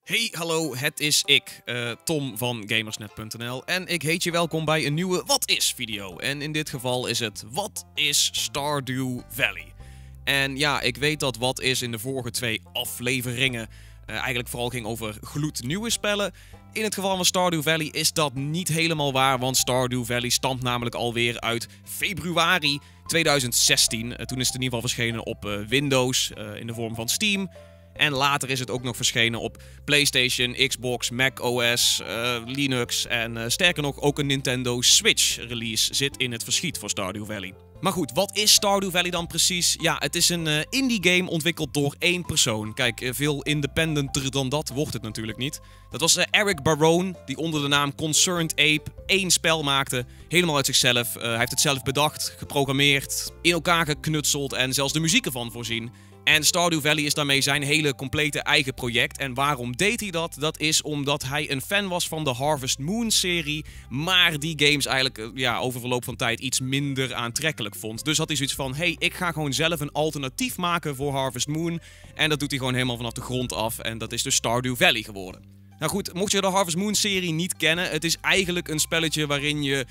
Hey, hallo, het is ik, Tom van Gamersnet.nl en ik heet je welkom bij een nieuwe Wat Is video. En in dit geval is het Wat is Stardew Valley? En ja, ik weet dat Wat Is in de vorige twee afleveringen eigenlijk vooral ging over gloednieuwe spellen. In het geval van Stardew Valley is dat niet helemaal waar, want Stardew Valley stamt namelijk alweer uit februari 2016. Toen is het in ieder geval verschenen op Windows in de vorm van Steam. En later is het ook nog verschenen op PlayStation, Xbox, Mac OS, Linux en sterker nog ook een Nintendo Switch release zit in het verschiet voor Stardew Valley. Maar goed, wat is Stardew Valley dan precies? Ja, het is een indie game ontwikkeld door één persoon. Kijk, veel independenter dan dat wordt het natuurlijk niet. Dat was Eric Barone, die onder de naam Concerned Ape één spel maakte. Helemaal uit zichzelf. Hij heeft het zelf bedacht, geprogrammeerd, in elkaar geknutseld en zelfs de muziek ervan voorzien. En Stardew Valley is daarmee zijn hele complete eigen project. En waarom deed hij dat? Dat is omdat hij een fan was van de Harvest Moon serie, maar die games eigenlijk over verloop van tijd iets minder aantrekkelijk vond. Dus had hij zoiets van, hey, ik ga gewoon zelf een alternatief maken voor Harvest Moon. En dat doet hij gewoon helemaal vanaf de grond af en dat is dus Stardew Valley geworden. Nou goed, mocht je de Harvest Moon serie niet kennen, het is eigenlijk een spelletje waarin je,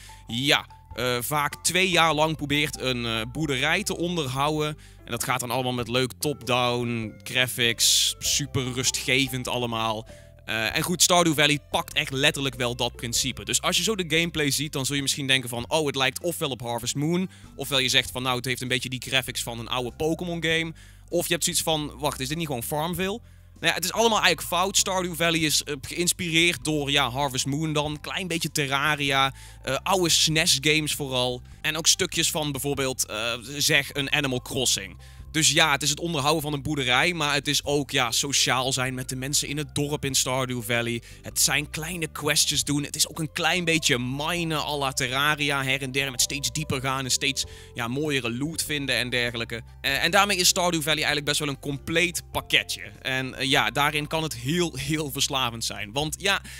vaak 2 jaar lang probeert een boerderij te onderhouden. En dat gaat dan allemaal met leuk top-down graphics, super rustgevend allemaal. En goed, Stardew Valley pakt echt letterlijk wel dat principe. Dus als je zo de gameplay ziet, dan zul je misschien denken van, oh, het lijkt ofwel op Harvest Moon, ofwel je zegt van, nou, het heeft een beetje die graphics van een oude Pokémon game. Of je hebt zoiets van, wacht, is dit niet gewoon Farmville? Nou ja, het is allemaal eigenlijk fout. Stardew Valley is geïnspireerd door Harvest Moon dan. Klein beetje Terraria. Oude SNES-games vooral. En ook stukjes van bijvoorbeeld, zeg, een Animal Crossing. Dus ja, het is het onderhouden van een boerderij, maar het is ook sociaal zijn met de mensen in het dorp in Stardew Valley. Het zijn kleine questjes doen. Het is ook een klein beetje minen à la Terraria her en der, met steeds dieper gaan en steeds mooiere loot vinden en dergelijke. En daarmee is Stardew Valley eigenlijk best wel een compleet pakketje. En daarin kan het heel verslavend zijn. Want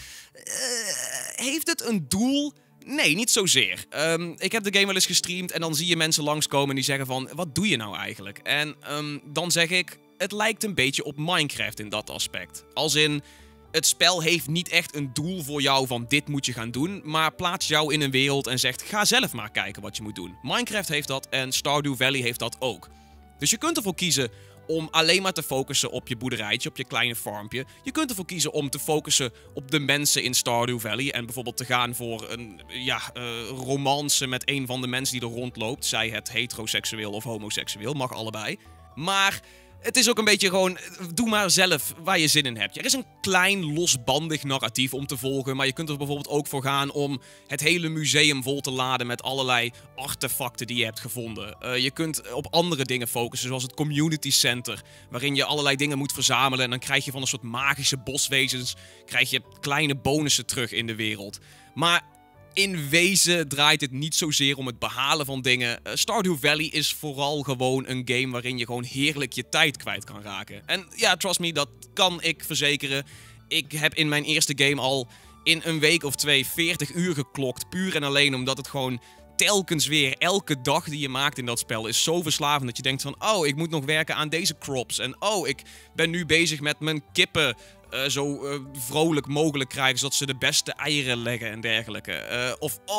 heeft het een doel? Nee, niet zozeer. Ik heb de game wel eens gestreamd en dan zie je mensen langskomen en die zeggen van, wat doe je nou eigenlijk? En dan zeg ik, het lijkt een beetje op Minecraft in dat aspect. Als in, het spel heeft niet echt een doel voor jou van dit moet je gaan doen, maar plaatst jou in een wereld en zegt, ga zelf maar kijken wat je moet doen. Minecraft heeft dat en Stardew Valley heeft dat ook. Dus je kunt ervoor kiezen om alleen maar te focussen op je boerderijtje, op je kleine farmpje. Je kunt ervoor kiezen om te focussen op de mensen in Stardew Valley. En bijvoorbeeld te gaan voor een romance met een van de mensen die er rondloopt. Zij het heteroseksueel of homoseksueel, mag allebei. Maar het is ook een beetje gewoon, doe maar zelf waar je zin in hebt. Er is een klein losbandig narratief om te volgen, maar je kunt er bijvoorbeeld ook voor gaan om het hele museum vol te laden met allerlei artefacten die je hebt gevonden. Je kunt op andere dingen focussen, zoals het community center, waarin je allerlei dingen moet verzamelen en dan krijg je van een soort magische boswezens, krijg je kleine bonussen terug in de wereld. Maar in wezen draait het niet zozeer om het behalen van dingen. Stardew Valley is vooral gewoon een game waarin je gewoon heerlijk je tijd kwijt kan raken. En ja, trust me, dat kan ik verzekeren. Ik heb in mijn eerste game al in een week of 2 40 uur geklokt. Puur en alleen omdat het gewoon telkens weer, elke dag die je maakt in dat spel is zo verslavend dat je denkt van, oh, ik moet nog werken aan deze crops. En oh, ik ben nu bezig met mijn kippen zo vrolijk mogelijk krijgen, zodat ze de beste eieren leggen en dergelijke.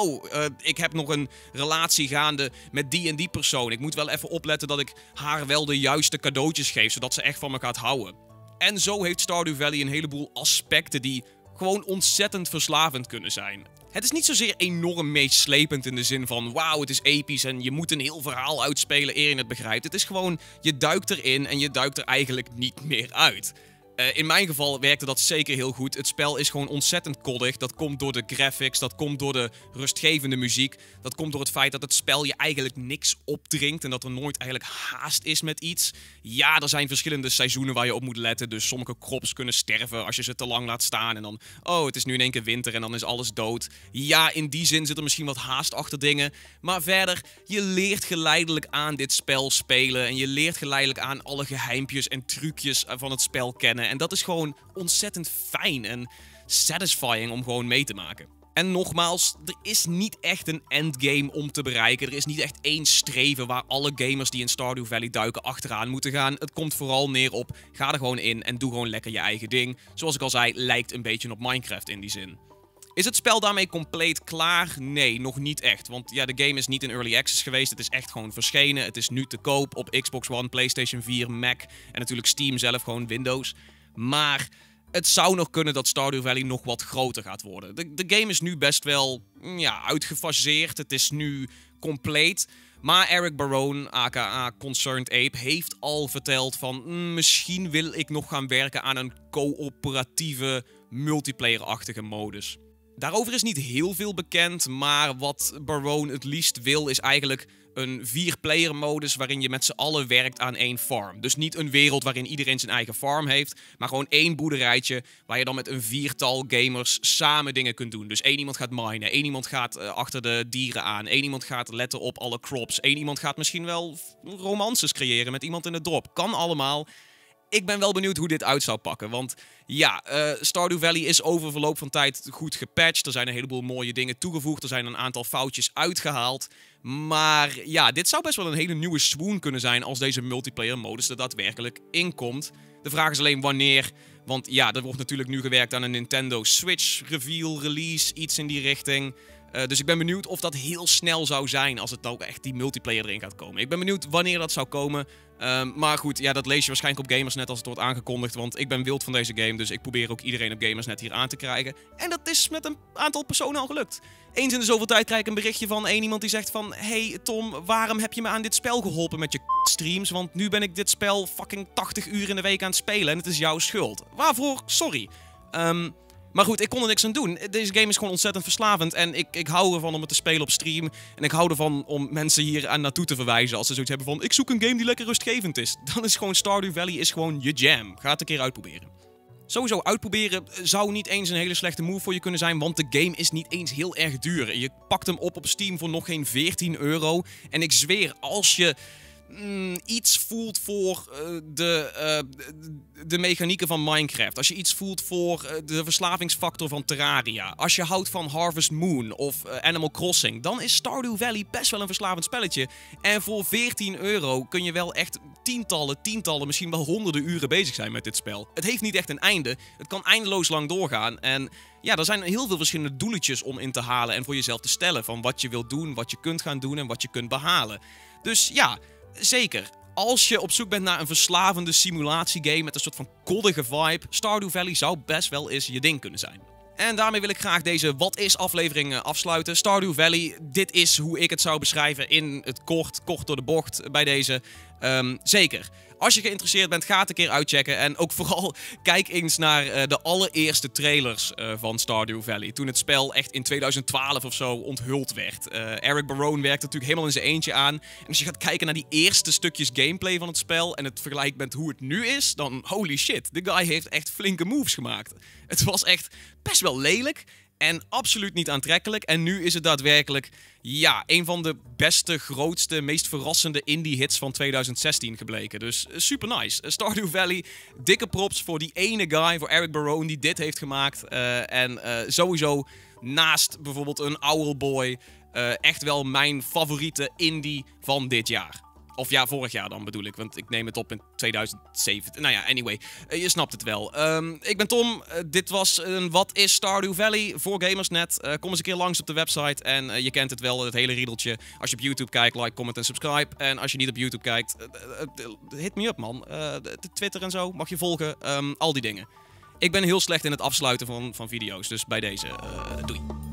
Ik heb nog een relatie gaande met die en die persoon. Ik moet wel even opletten dat ik haar wel de juiste cadeautjes geef, zodat ze echt van me gaat houden. En zo heeft Stardew Valley een heleboel aspecten die gewoon ontzettend verslavend kunnen zijn. Het is niet zozeer enorm meeslepend in de zin van, wauw, het is episch en je moet een heel verhaal uitspelen eer je het begrijpt. Het is gewoon, je duikt erin en je duikt er eigenlijk niet meer uit. In mijn geval werkte dat zeker heel goed. Het spel is gewoon ontzettend koddig. Dat komt door de graphics, dat komt door de rustgevende muziek. Dat komt door het feit dat het spel je eigenlijk niks opdringt en dat er nooit eigenlijk haast is met iets. Ja, er zijn verschillende seizoenen waar je op moet letten. Dus sommige crops kunnen sterven als je ze te lang laat staan. En dan, oh, het is nu in één keer winter en dan is alles dood. Ja, in die zin zit er misschien wat haast achter dingen. Maar verder, je leert geleidelijk aan dit spel spelen. En je leert geleidelijk aan alle geheimpjes en trucjes van het spel kennen. En dat is gewoon ontzettend fijn en satisfying om gewoon mee te maken. En nogmaals, er is niet echt een endgame om te bereiken. Er is niet echt één streven waar alle gamers die in Stardew Valley duiken achteraan moeten gaan. Het komt vooral neer op, ga er gewoon in en doe gewoon lekker je eigen ding. Zoals ik al zei, lijkt een beetje op Minecraft in die zin. Is het spel daarmee compleet klaar? Nee, nog niet echt. Want ja, de game is niet in Early Access geweest. Het is echt gewoon verschenen. Het is nu te koop op Xbox One, PlayStation 4, Mac en natuurlijk Steam zelf, gewoon Windows. Maar het zou nog kunnen dat Stardew Valley nog wat groter gaat worden. De game is nu best wel uitgefaseerd. Het is nu compleet. Maar Eric Barone, aka Concerned Ape, heeft al verteld van misschien wil ik nog gaan werken aan een coöperatieve, multiplayer-achtige modus. Daarover is niet heel veel bekend, maar wat Barone het liefst wil is eigenlijk een 4-player modus waarin je met z'n allen werkt aan één farm. Dus niet een wereld waarin iedereen zijn eigen farm heeft, maar gewoon één boerderijtje waar je dan met een 4-tal gamers samen dingen kunt doen. Dus één iemand gaat minen, één iemand gaat achter de dieren aan, één iemand gaat letten op alle crops, één iemand gaat misschien wel romances creëren met iemand in het dorp. Kan allemaal. Ik ben wel benieuwd hoe dit uit zou pakken, want ja, Stardew Valley is over verloop van tijd goed gepatcht. Er zijn een heleboel mooie dingen toegevoegd, er zijn een aantal foutjes uitgehaald. Maar ja, dit zou best wel een hele nieuwe swoon kunnen zijn als deze multiplayer modus er daadwerkelijk in komt. De vraag is alleen wanneer, want ja, er wordt natuurlijk nu gewerkt aan een Nintendo Switch reveal, release, iets in die richting. Dus ik ben benieuwd of dat heel snel zou zijn als het nou echt die multiplayer erin gaat komen. Ik ben benieuwd wanneer dat zou komen. Maar goed, ja, dat lees je waarschijnlijk op Gamersnet als het wordt aangekondigd. Want ik ben wild van deze game, dus ik probeer ook iedereen op Gamersnet hier aan te krijgen. En dat is met een aantal personen al gelukt. Eens in de zoveel tijd krijg ik een berichtje van één iemand die zegt van... Hey Tom, waarom heb je me aan dit spel geholpen met je streams? Want nu ben ik dit spel fucking 80 uur in de week aan het spelen en het is jouw schuld. Waarvoor? Sorry. Maar goed, ik kon er niks aan doen. Deze game is gewoon ontzettend verslavend. En ik hou ervan om het te spelen op stream. En ik hou ervan om mensen hier aan naartoe te verwijzen. Als ze zoiets hebben van, ik zoek een game die lekker rustgevend is. Dan is gewoon Stardew Valley is gewoon je jam. Ga het een keer uitproberen. Sowieso uitproberen zou niet eens een hele slechte move voor je kunnen zijn. Want de game is niet eens heel erg duur. Je pakt hem op Steam voor nog geen €14. En ik zweer, als je... iets voelt voor de mechanieken van Minecraft. Als je iets voelt voor de verslavingsfactor van Terraria. Als je houdt van Harvest Moon of Animal Crossing. Dan is Stardew Valley best wel een verslavend spelletje. En voor €14 kun je wel echt tientallen, misschien wel honderden uren bezig zijn met dit spel. Het heeft niet echt een einde. Het kan eindeloos lang doorgaan. En ja, er zijn heel veel verschillende doeletjes om in te halen en voor jezelf te stellen. Van wat je wilt doen, wat je kunt gaan doen en wat je kunt behalen. Dus ja... Zeker. Als je op zoek bent naar een verslavende simulatiegame met een soort van koddige vibe, Stardew Valley zou best wel eens je ding kunnen zijn. En daarmee wil ik graag deze Wat Is aflevering afsluiten. Stardew Valley, dit is hoe ik het zou beschrijven in het kort door de bocht bij deze. Zeker. Als je geïnteresseerd bent, ga het een keer uitchecken. En ook vooral kijk eens naar de allereerste trailers van Stardew Valley. Toen het spel echt in 2012 of zo onthuld werd. Eric Barone werkt natuurlijk helemaal in zijn eentje aan. En als je gaat kijken naar die eerste stukjes gameplay van het spel... en het vergelijkt met hoe het nu is, dan holy shit. De guy heeft echt flinke moves gemaakt. Het was echt best wel lelijk... En absoluut niet aantrekkelijk. En nu is het daadwerkelijk, ja, een van de beste, grootste, meest verrassende indie-hits van 2016 gebleken. Dus super nice. Stardew Valley, dikke props voor die ene guy, voor Eric Barone, die dit heeft gemaakt. En sowieso naast bijvoorbeeld een Owlboy, echt wel mijn favoriete indie van dit jaar. Of ja, vorig jaar dan bedoel ik, want ik neem het op in 2017. Nou ja, anyway, je snapt het wel. Ik ben Tom, dit was een Wat Is Stardew Valley voor Gamersnet. Kom eens een keer langs op de website en je kent het wel, het hele riedeltje. Als je op YouTube kijkt, like, comment en subscribe. En als je niet op YouTube kijkt, hit me up man. Twitter en zo, mag je volgen, al die dingen. Ik ben heel slecht in het afsluiten van video's, dus bij deze, doei.